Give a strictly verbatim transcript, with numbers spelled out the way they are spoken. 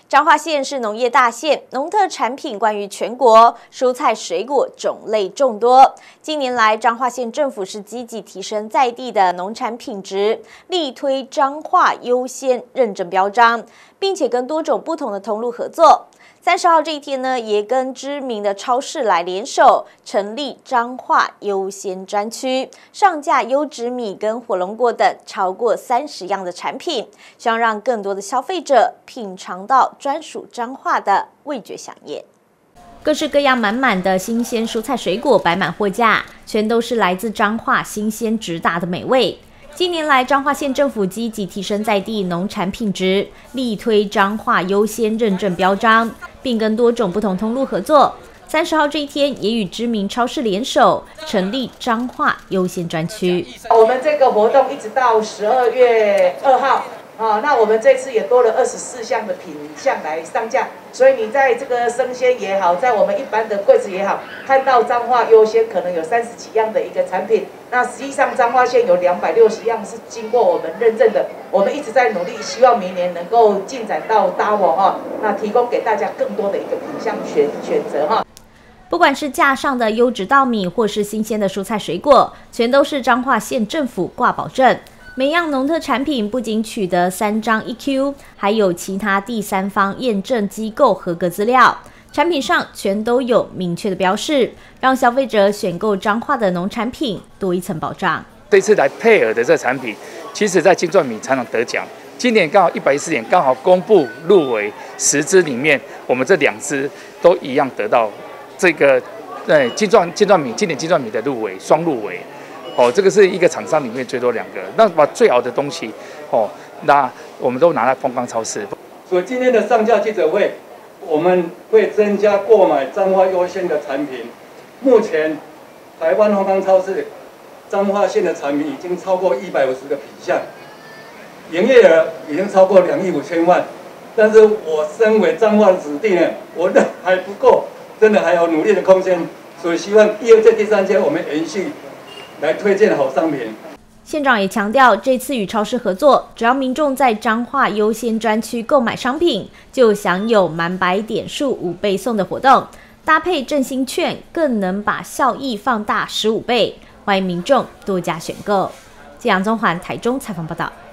彰化县是农业大县，农特产品冠于全国，蔬菜水果种类众多。近年来，彰化县政府是积极提升在地的农产品质，力推彰化优先认证标章，并且跟多种不同的通路合作。三十号这一天呢，也跟知名的超市来联手，成立彰化优先专区，上架优质米跟火龙果等超过三十样的产品，希望让更多的消费者品尝到专属彰化的味觉飨宴。各式各样满满的新鲜蔬菜水果摆满货架，全都是来自彰化新鲜直达的美味。近年来，彰化县政府积极提升在地农产品质，力推彰化优先认证标章，并跟多种不同通路合作。三十号这一天，也与知名超市联手，成立彰化优先专区。 我们这个活动一直到十二月二号。啊，那我们这次也多了二十四项的品项来上架，所以你在这个生鲜也好，在我们一般的柜子也好，看到彰化优先可能有三十几样的一个产品，那实际上彰化县有两百六十样是经过我们认证的，我们一直在努力，希望明年能够进展到 double 哈，那提供给大家更多的一个品项选选择哈。 不管是架上的优质稻米，或是新鲜的蔬菜水果，全都是彰化县政府挂保证。每样农特产品不仅取得三张 E Q， 还有其他第三方验证机构合格资料，产品上全都有明确的标示，让消费者选购彰化的农产品多一层保障。 这次来配合的这产品，其实在金钻米常常得奖，今年刚好一百一十年刚好公布入围十支里面，我们这两支都一样得到这个呃金钻金钻米今年金钻米的入围双入围。哦，这个是一个厂商里面最多两个，那把最好的东西，哦，那我们都拿来丰冈超市。 所以今天的上架记者会，我们会增加购买彰化优先的产品。目前，台湾丰冈超市彰化县的产品已经超过一百五十个品项，营业额已经超过两亿五千万。但是我身为彰化的子弟呢，我认为还不够，真的还有努力的空间。所以希望第二届、第三届我们延续。来推荐好商品。 县长也强调，这次与超市合作，只要民众在彰化优先专区购买商品，就享有满百点数五倍送的活动，搭配振兴券，更能把效益放大十五倍。欢迎民众多加选购。记者杨宗环台中采访报道。